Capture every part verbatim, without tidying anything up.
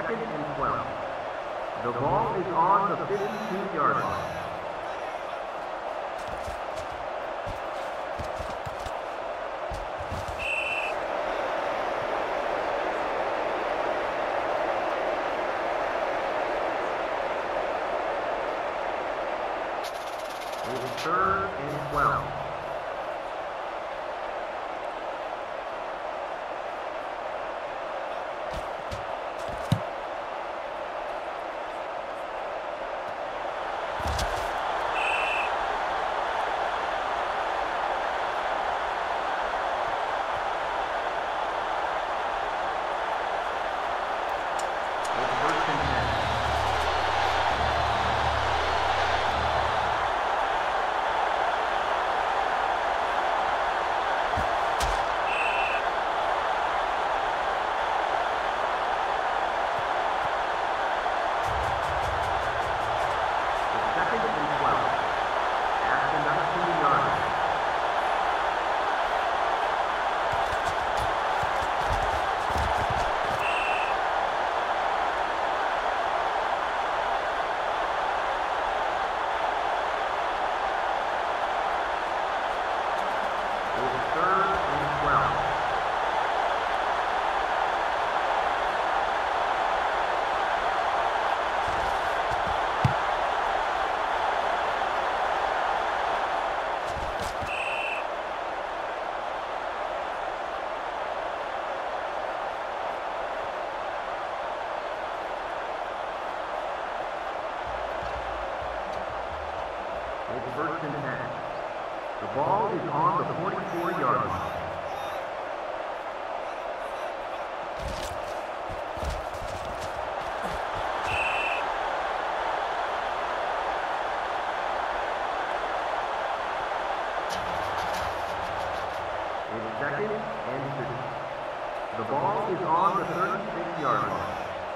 second and twelve. The ball is on the fifty-two yard line. It is third and twelve. It's first and ten. The ball is on the forty-four yard line. It's second and two. The ball is on the thirty-six yard line.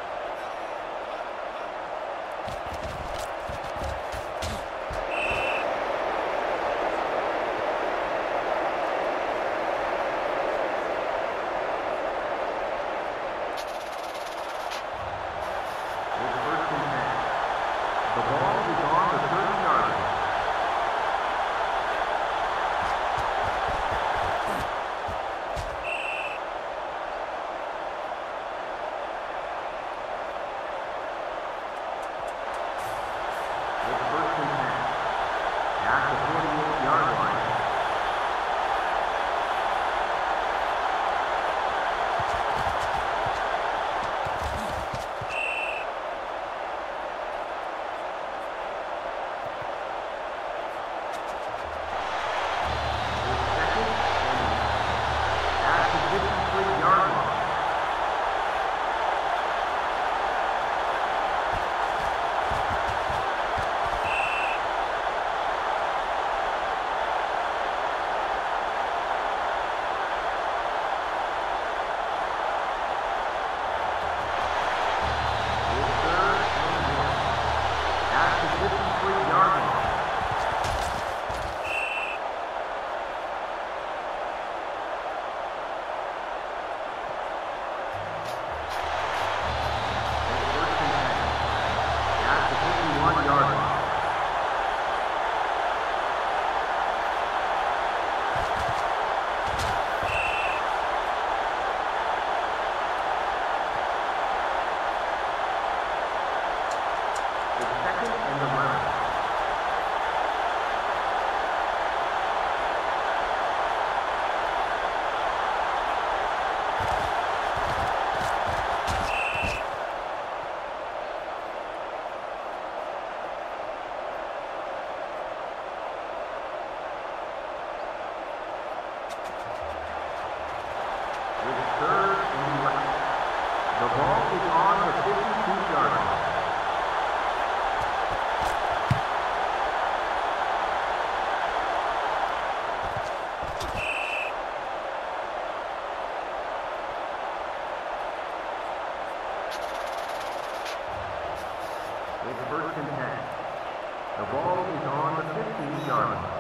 It's first and ten. The ball is on the fifteen yard line.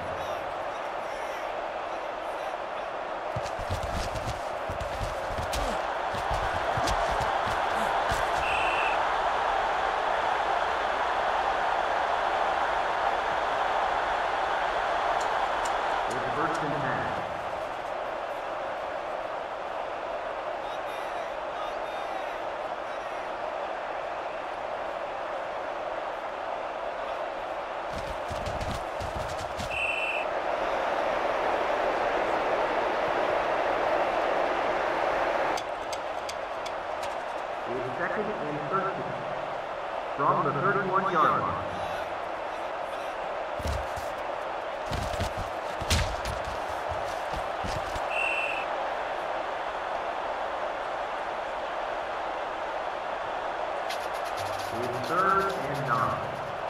and thirteen. From the thirty-one yard line. It's third and nine.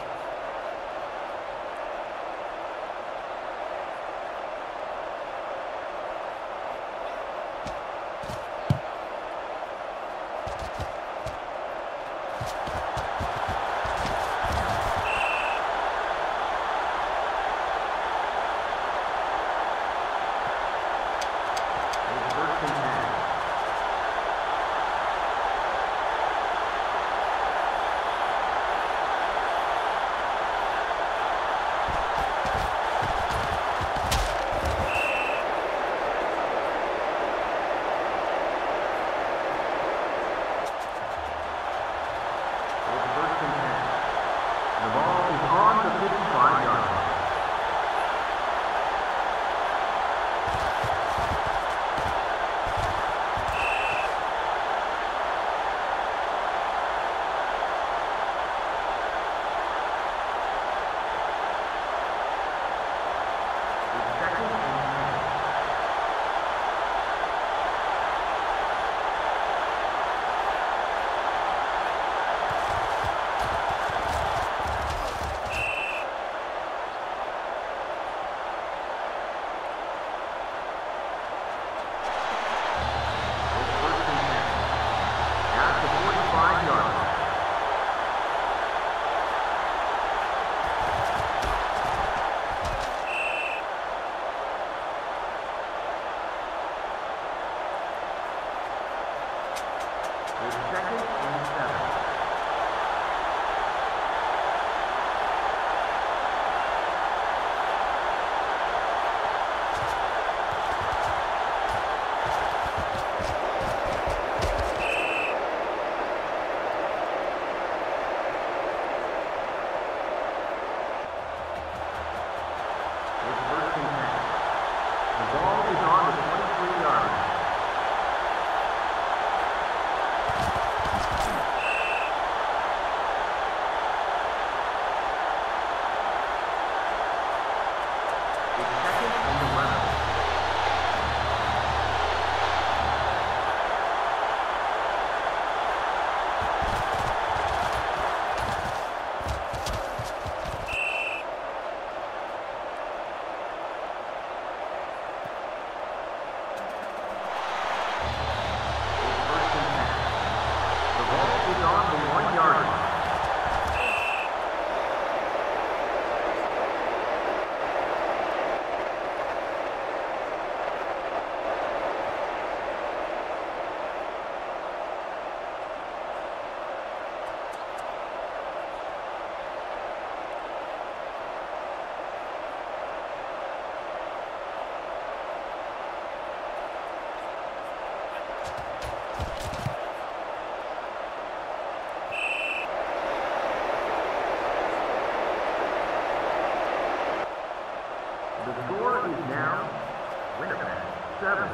The score is now Winnipeg seven,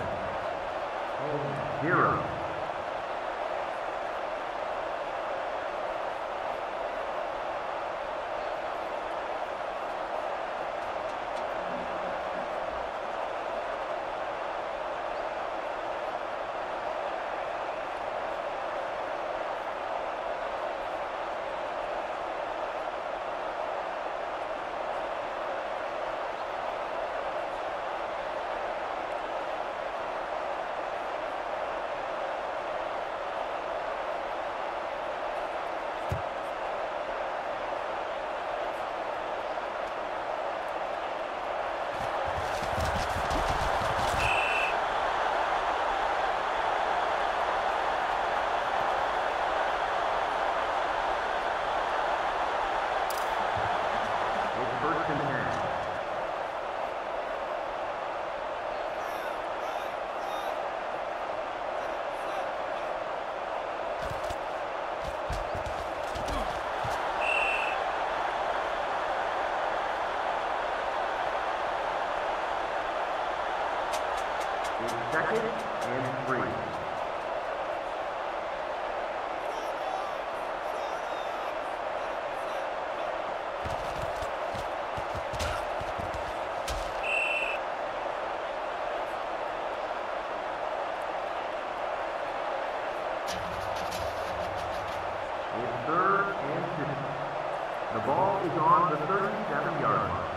home zero. Second and three. It's third and two. The ball is on the thirty-seven yard line.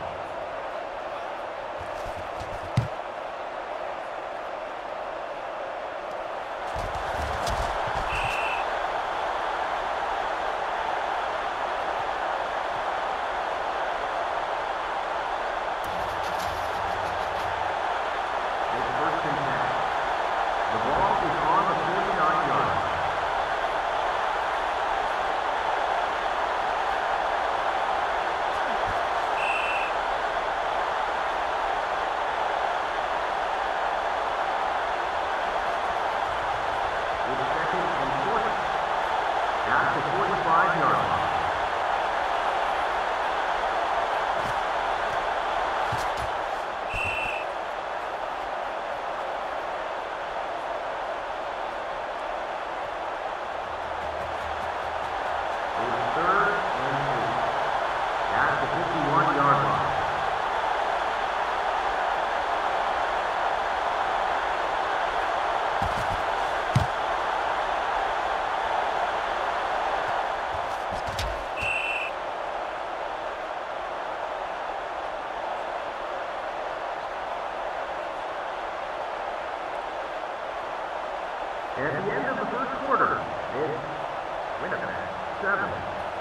At the end of the first quarter, it's Winnipeg seven,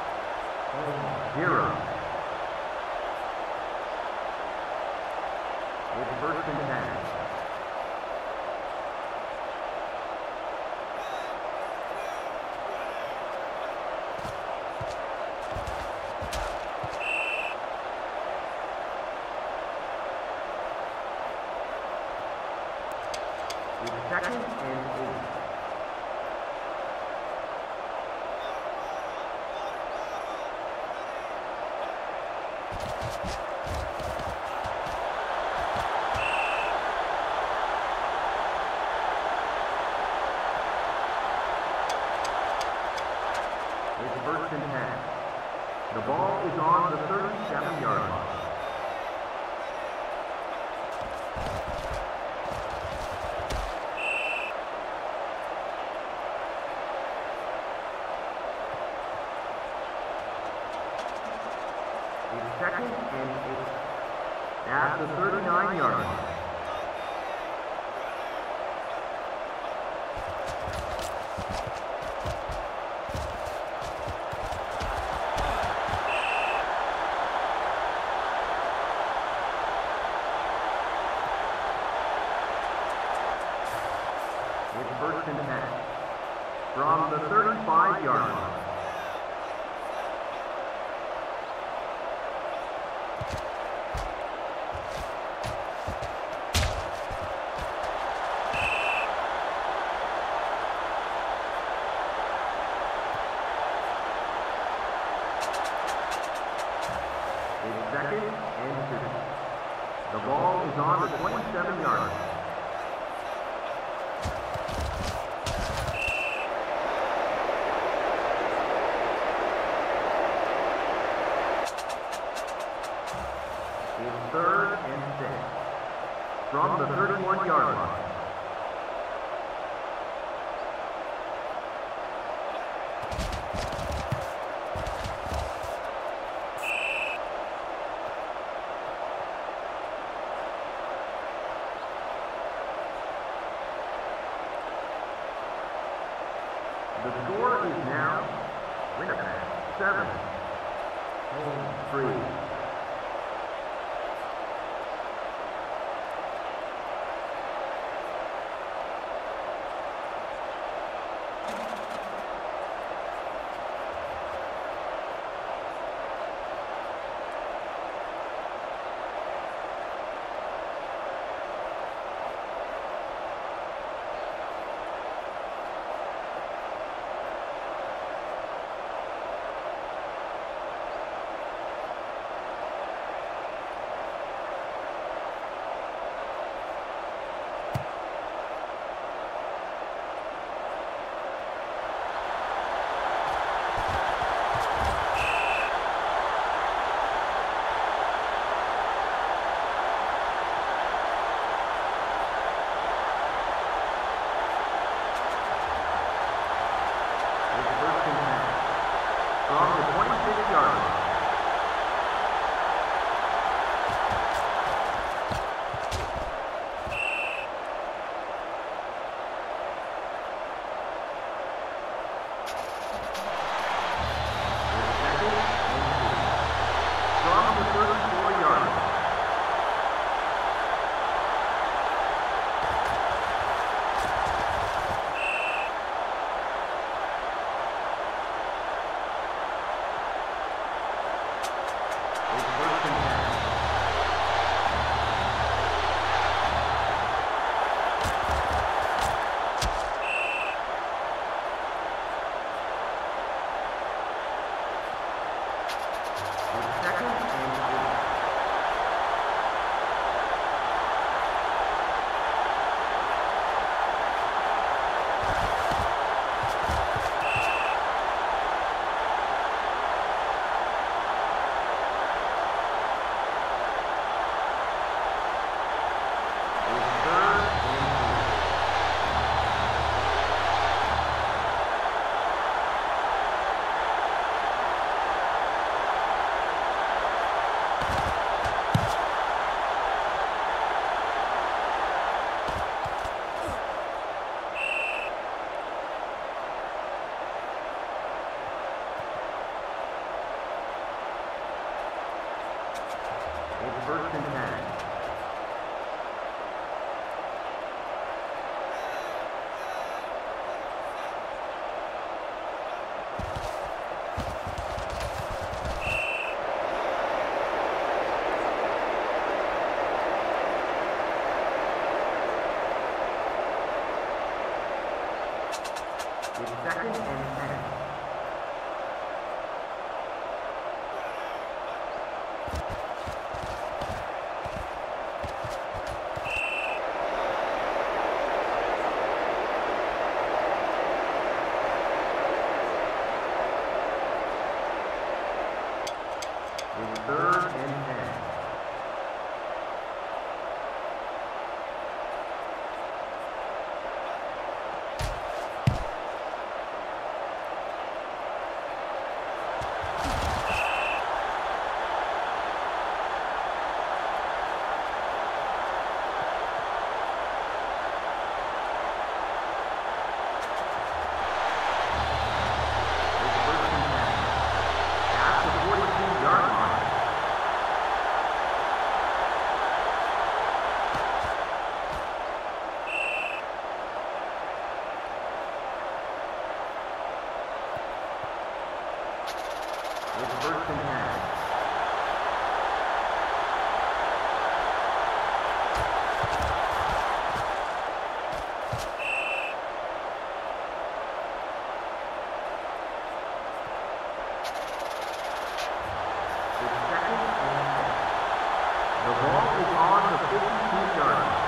zero. It's first and ten. It's second and eight. It's first and ten. The ball is on the thirty-seven yard line. It's second and eight. At the thirty-nine yard line. It's first and ten. From the thirty-five yard line. It's second and two. The ball is on the twenty-seven yard line. It's third and six. From the thirty-one yard line. The score is now Winnipeg seven, three. from the twenty-six yard line. First and ten. It's second and ten. It's third and ten. It's first and ten. It's second and ten. The ball is on the fifty-two yard line.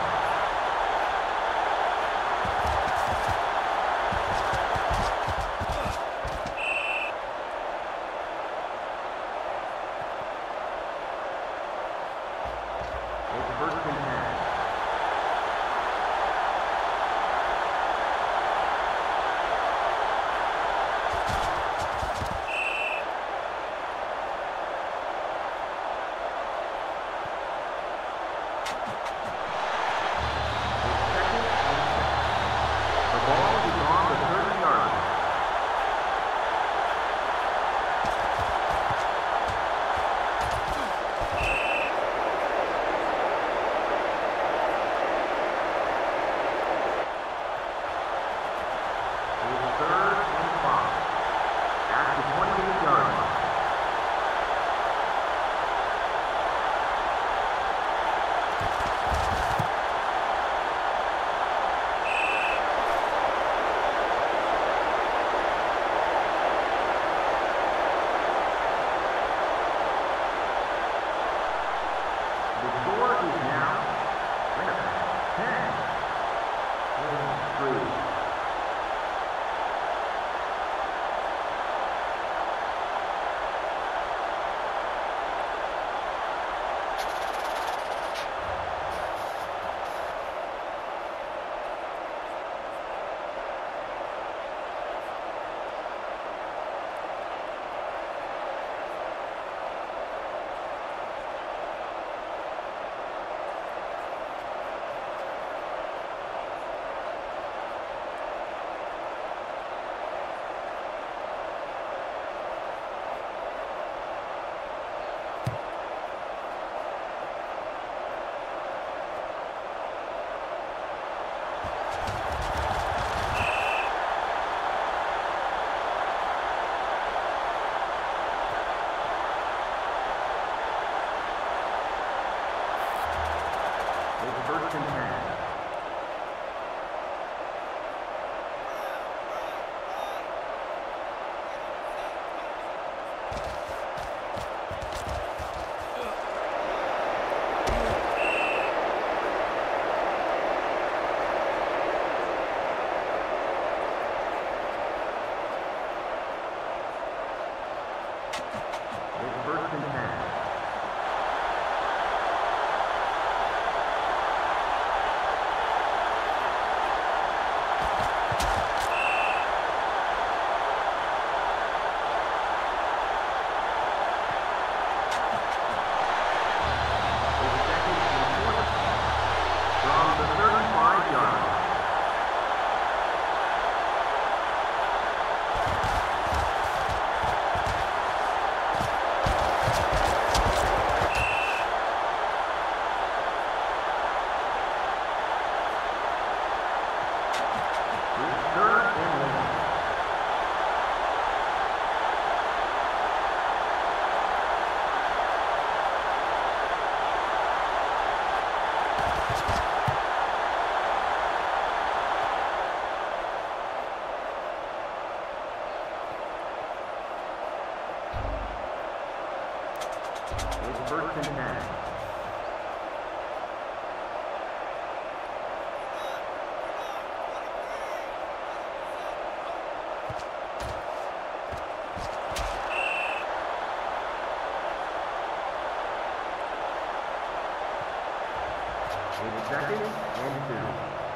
First and ten. The ball is on the thirty yard line. It's first and ten. It's first and ten. It's second and two.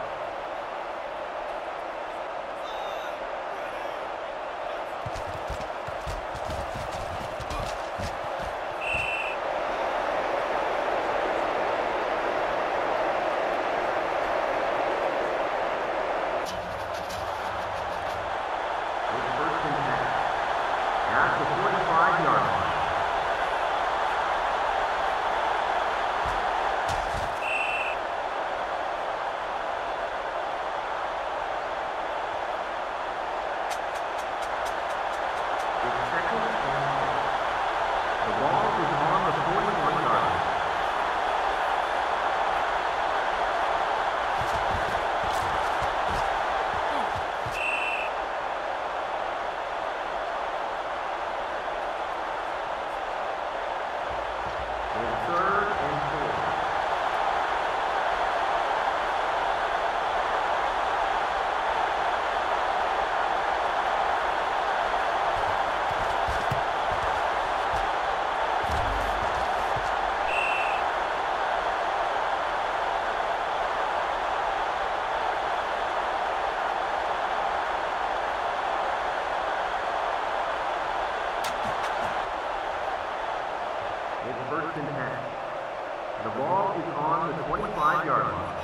It's first and ten. The ball is on the twenty-five yard line.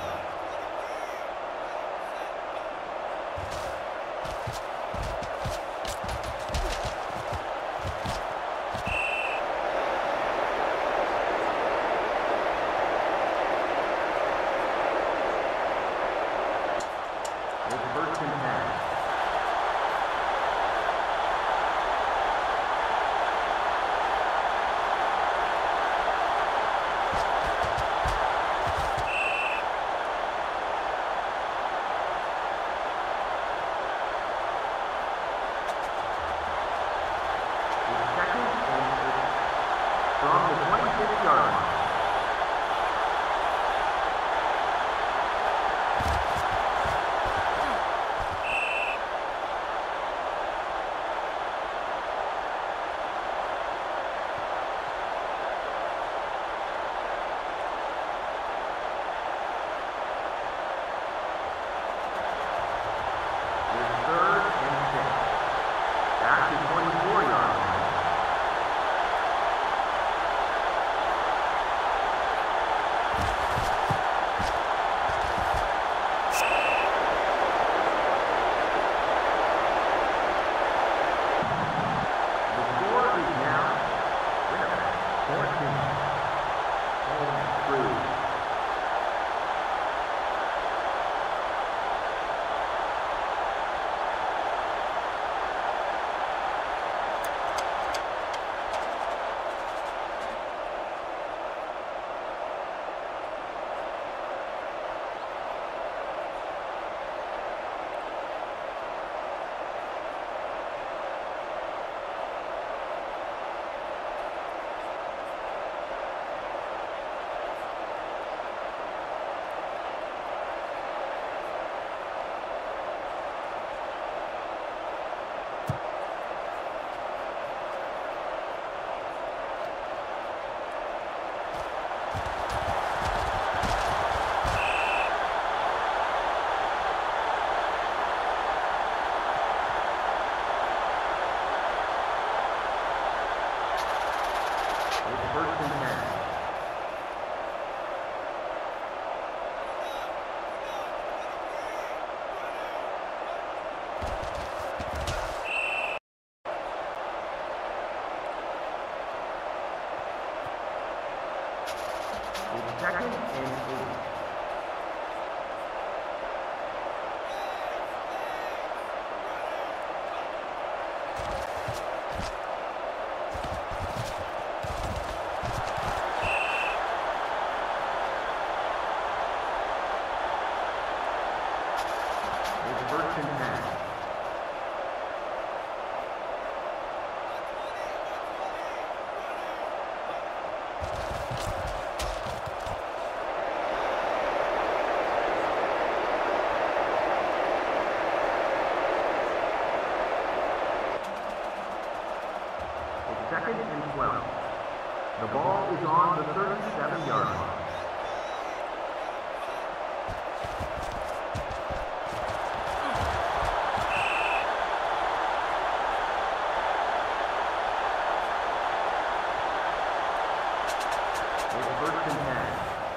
It's first and ten. From the twenty-six yard line. It's third and six. Back to twenty-four yard line. first and ten. It's second and eight. Second and twelve. The ball is on the thirty-seven yard line. It's first and ten.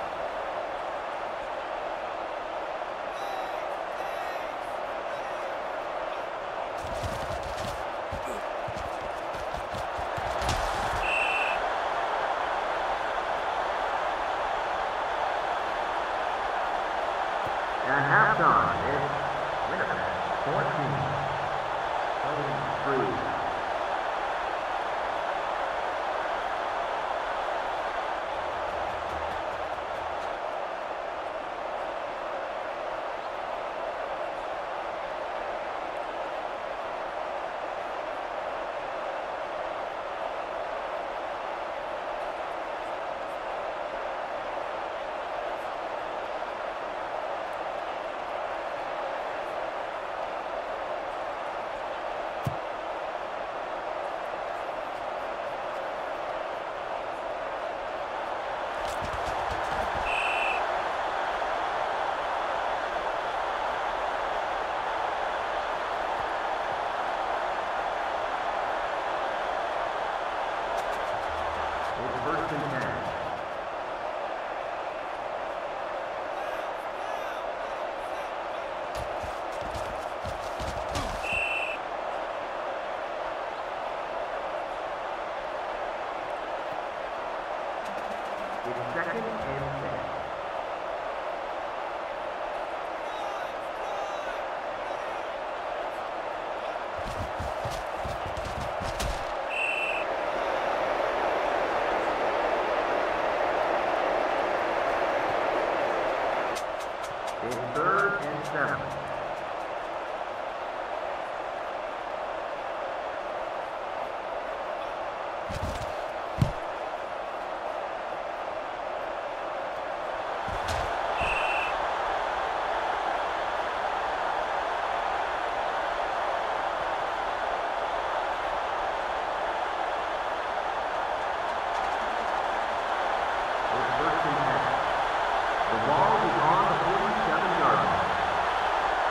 At halftime, it's Winnipeg fourteen, twenty-three. It's first and ten. It's second and ten. It's third and seven. It's first and ten. The ball is on the forty-seven yard line.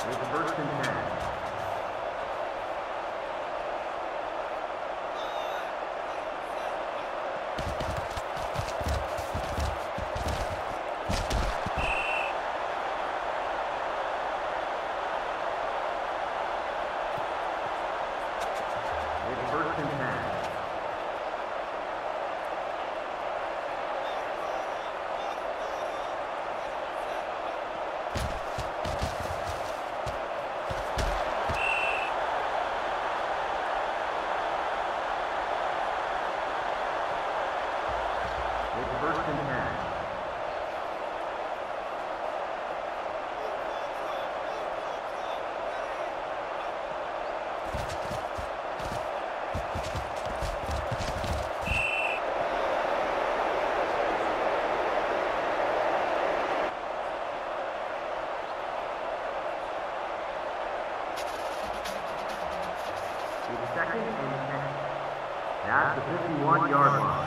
It's first and ten. It's first and ten. It's first and ten. It's second and ten. At the fifty-one yard line.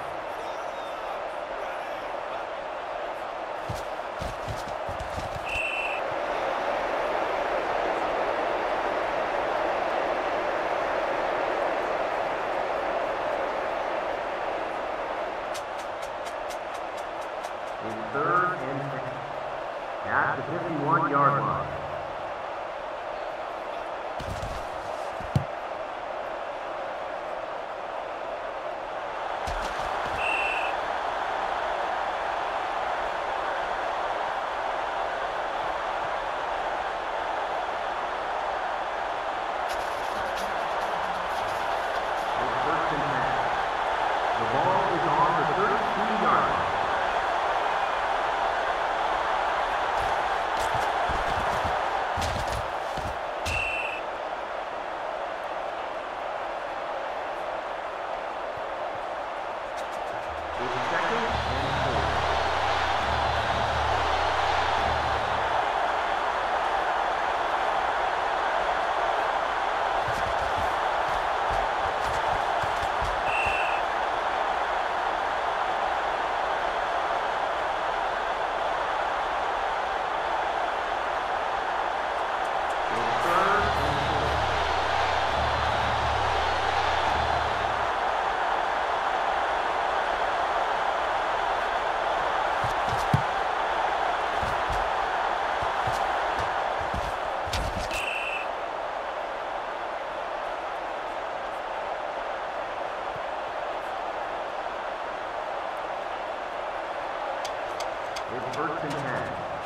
It's third and ten. At the fifty-one yard line. It's first and ten.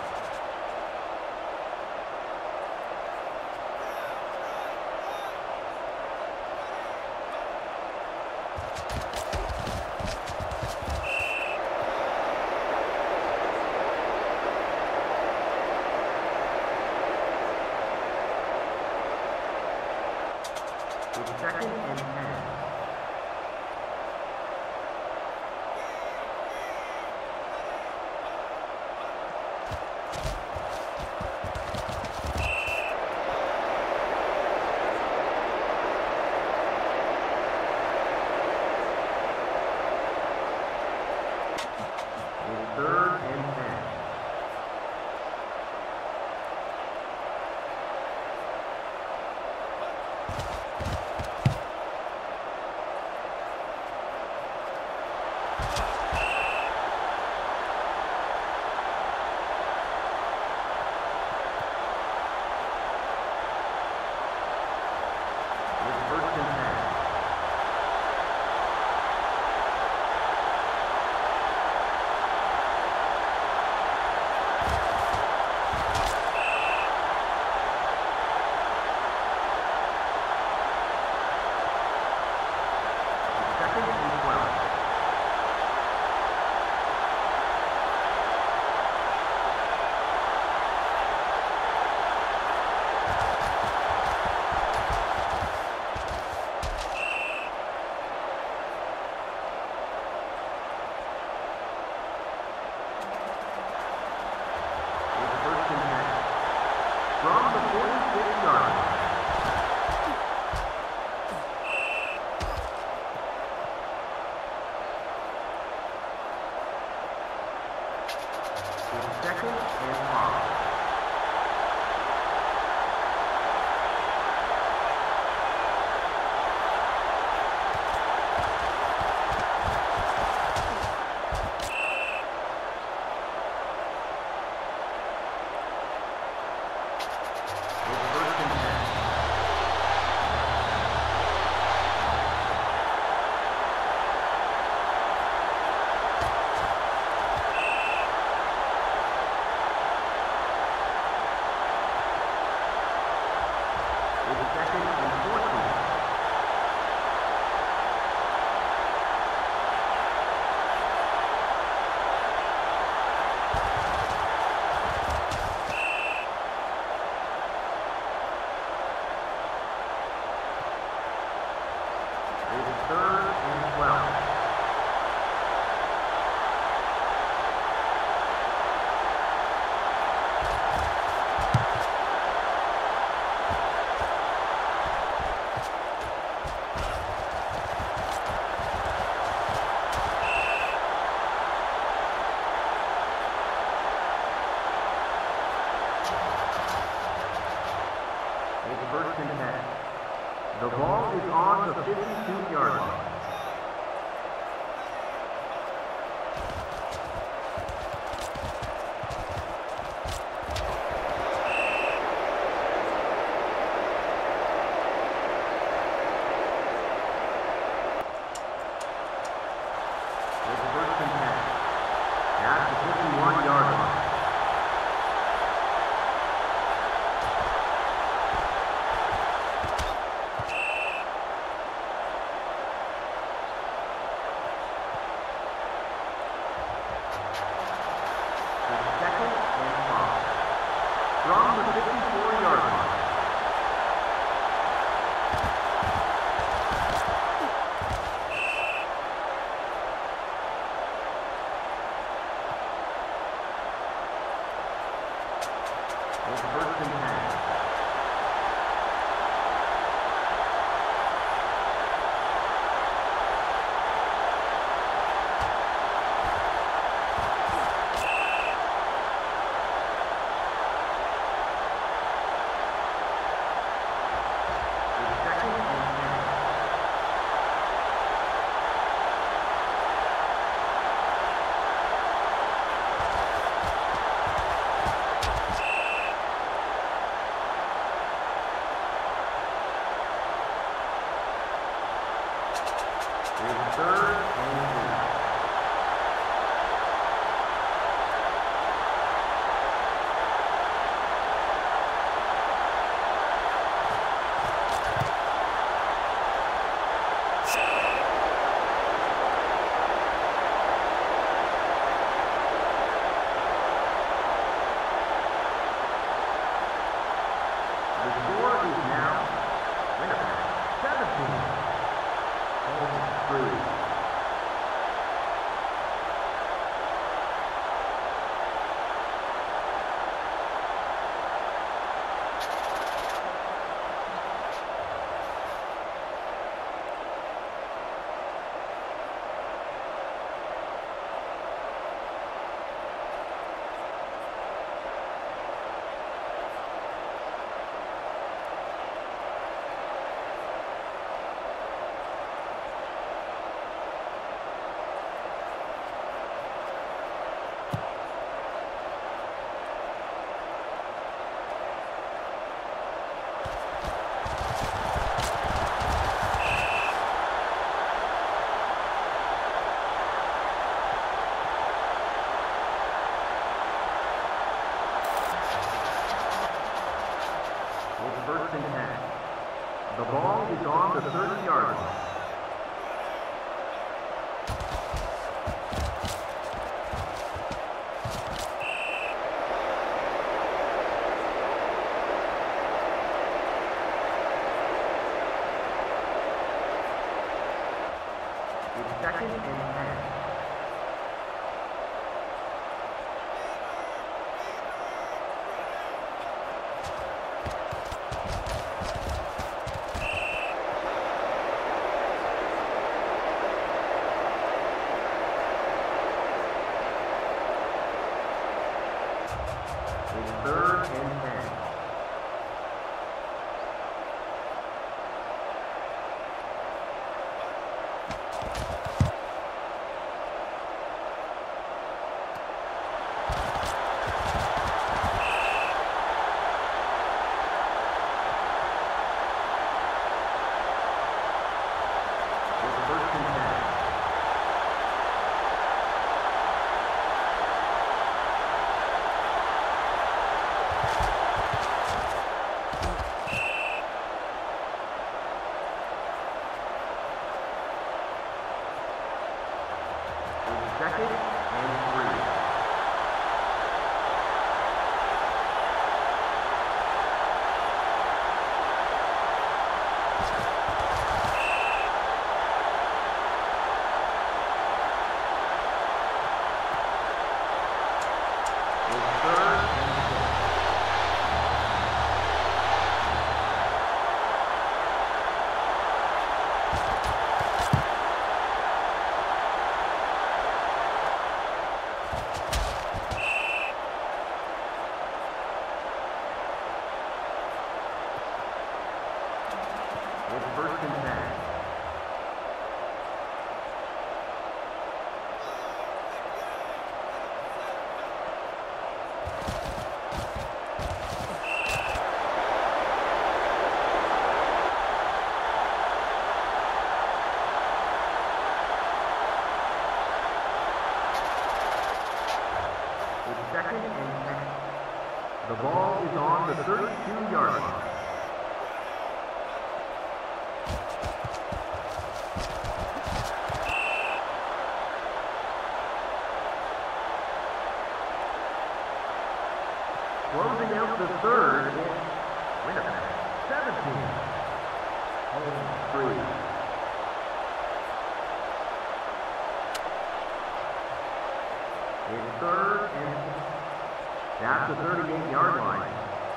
It's second and ten. Third and ten. It's first and ten. From the forty-six yard line. It's second and five. and ten. The ball is on the fifty-two yard line. From the fifty-four yard line. It's first and ten. The score is now Winnipeg seventeen, Home three. First and ten. The ball is on the thirty yard line. It's second and ten. It's third and ten. It's first and ten. Second and three. It's third and six. The ball is on the thirty-two yard line. Closing out the third, it's Winnipeg, seventeen. Home three. It's third and that's the thirty-eight yard line.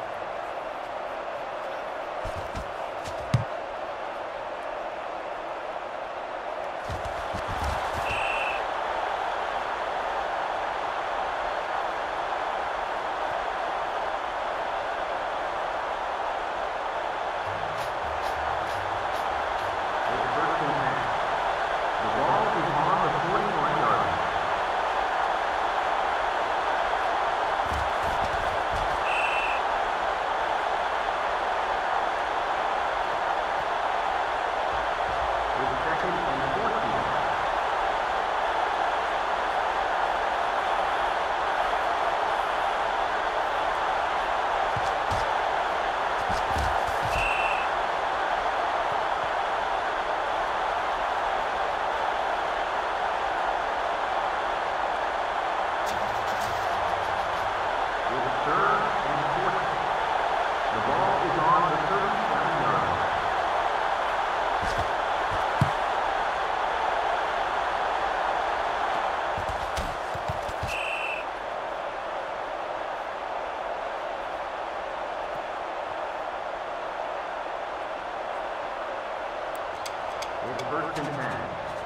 First and ten.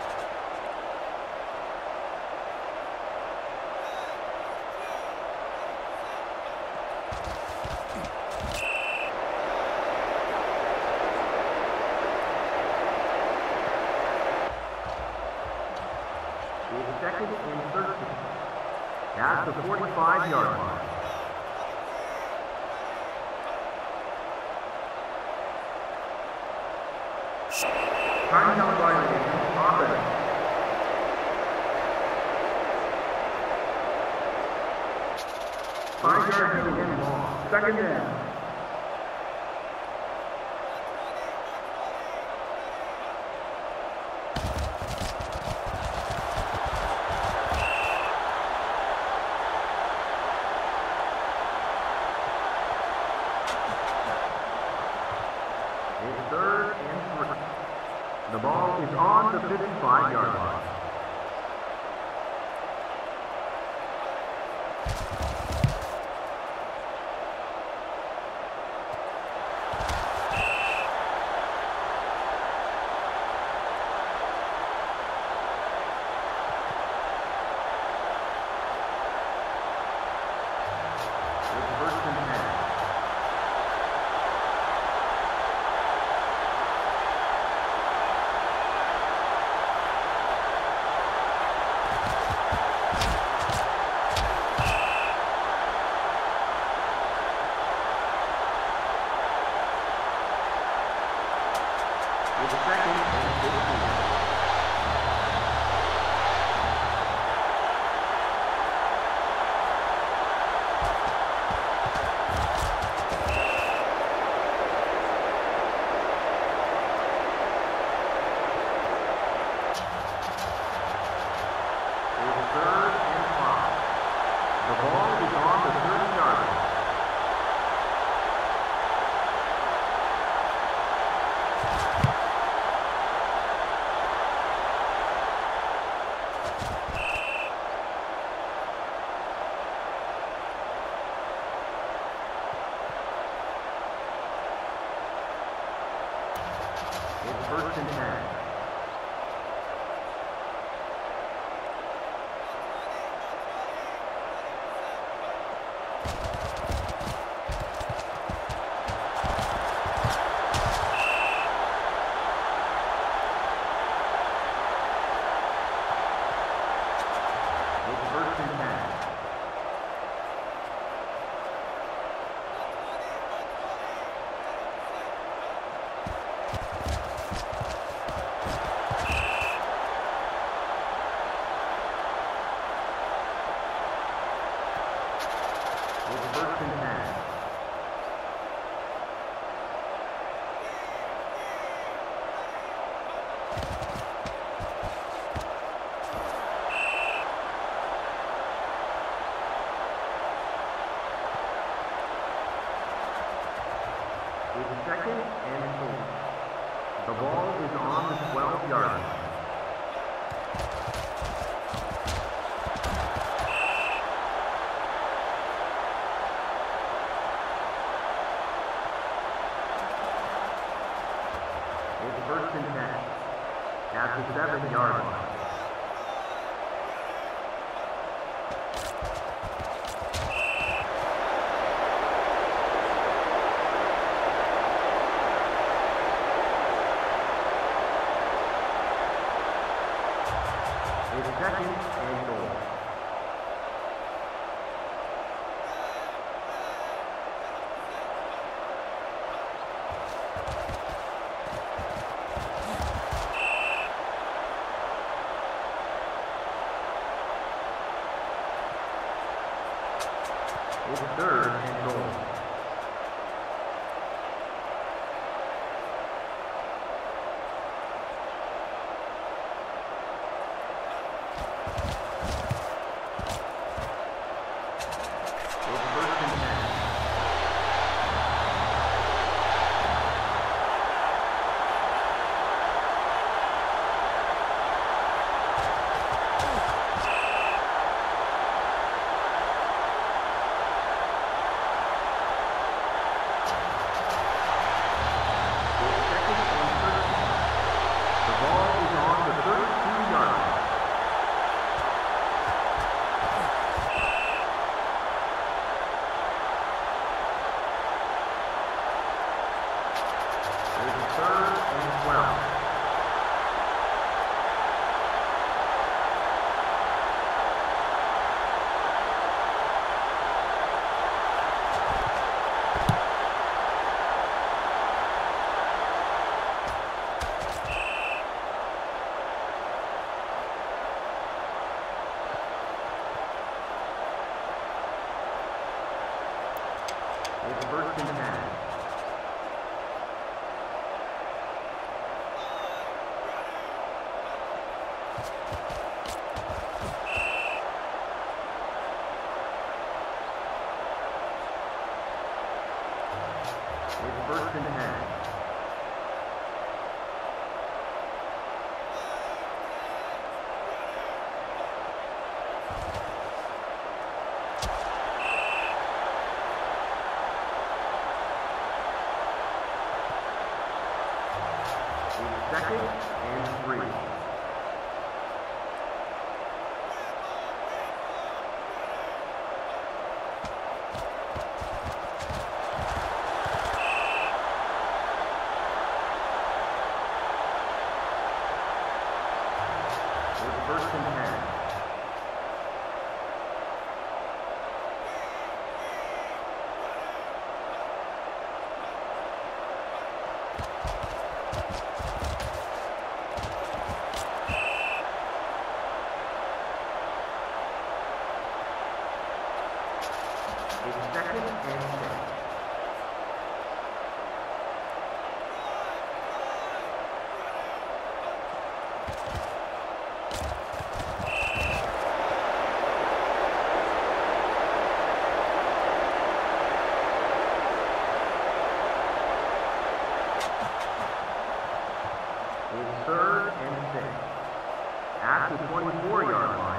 It's second and thirteen. At the forty-five yard line. Time out violation, offense. Five yards and ball. Second down. It's third and three. The ball is on the fifty-five yard line. It's first and ten. It's first and ten. It's first and ten. It's first and ten. It's second and four. The ball is on the twelve-yard line. It's first and ten. At the seven-yard line. It's second and goal. It's third and goal. It's first and ten. It's first and ten. Second and three. It's first and ten. It's second and six. It's third and six. At the twenty-four-yard line.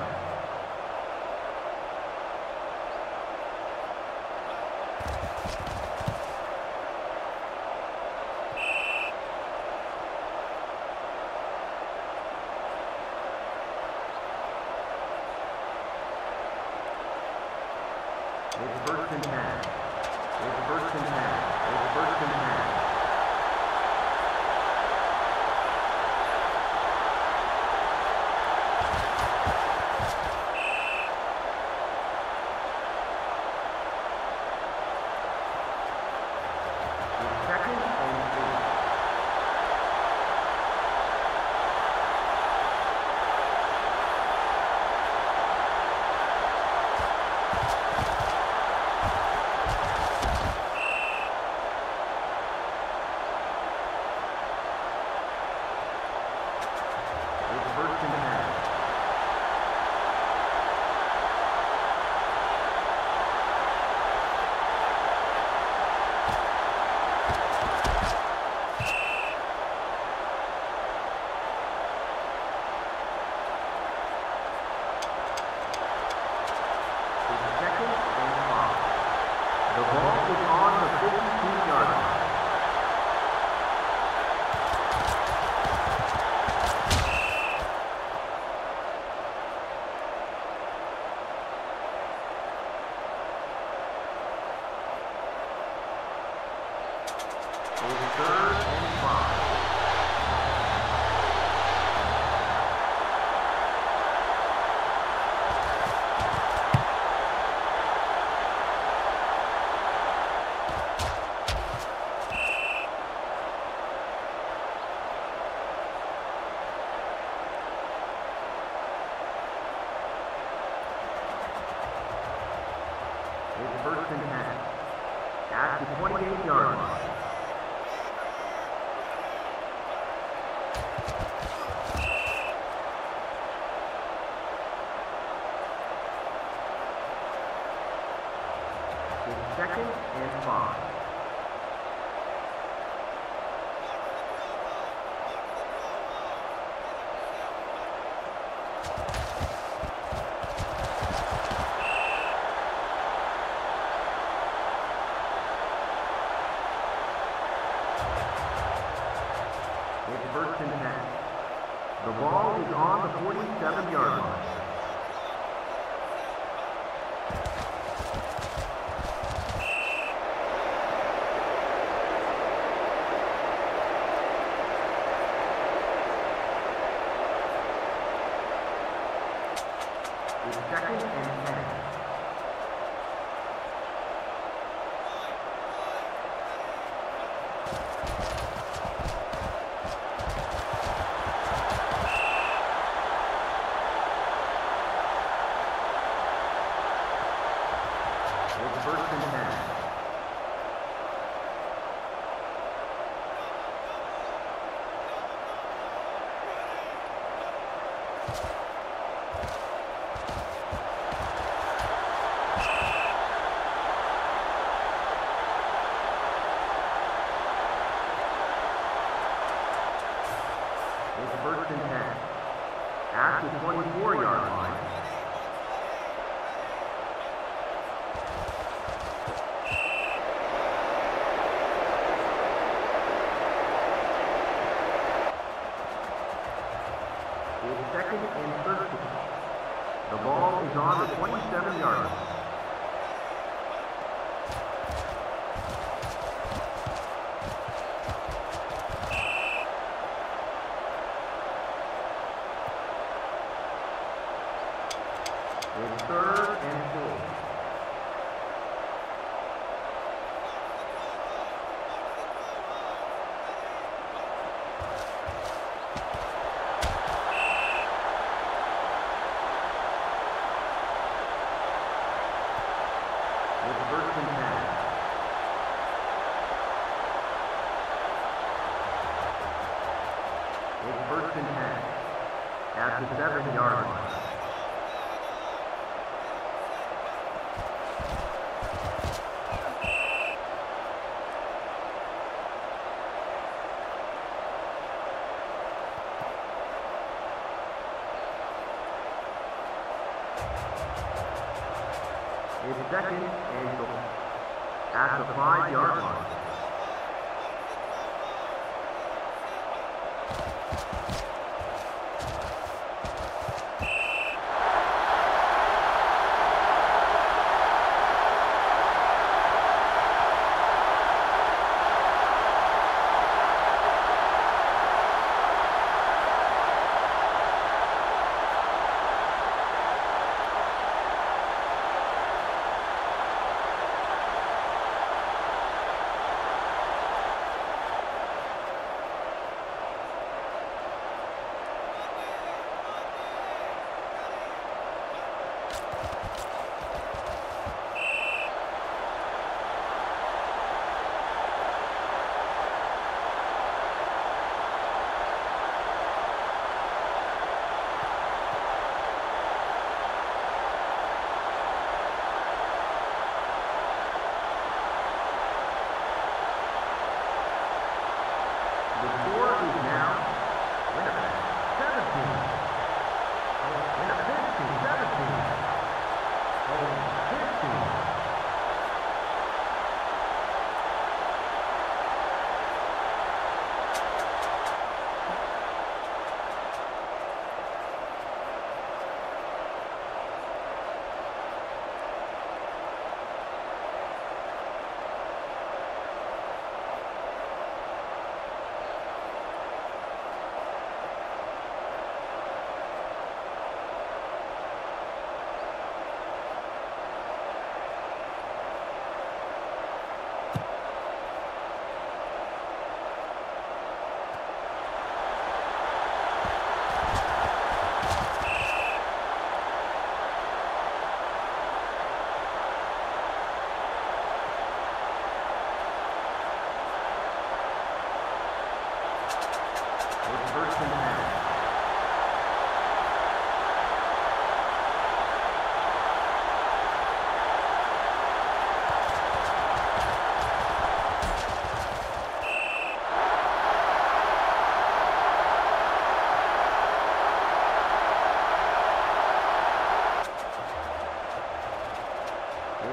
It's first and ten. It's first and ten. It's first and ten. It's second and eight. It's second and five. The ball is on the fifty-two-yard line. It's third and five. It's first and ten. At the twenty-eight-yard line. It's second and five. It's first and ten. The ball is on the forty-seven-yard line. It's second and ten. It's first and ten. It's first and ten. At the twenty-four-yard line. It's second and thirteen. The ball is on the twenty-seven-yard line. It's third and four. It's first and ten. It's first and ten. At the seven-yard line. It's second and goal. At the five-yard line. The score is now Winnipeg seventeen. Winnipeg seventeen.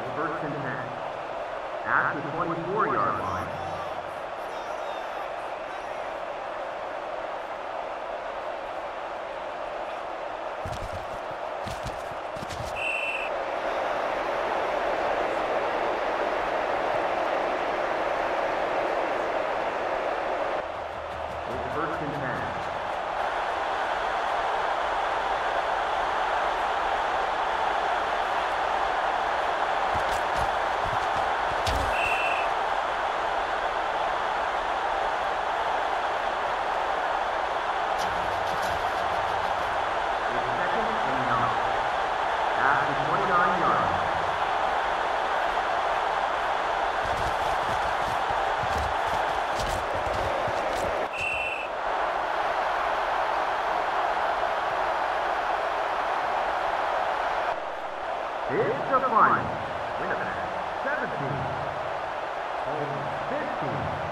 It's first and ten. At the twenty-four yard line. It's first and ten. It's the final. Winnipeg seventeen. Home fifteen.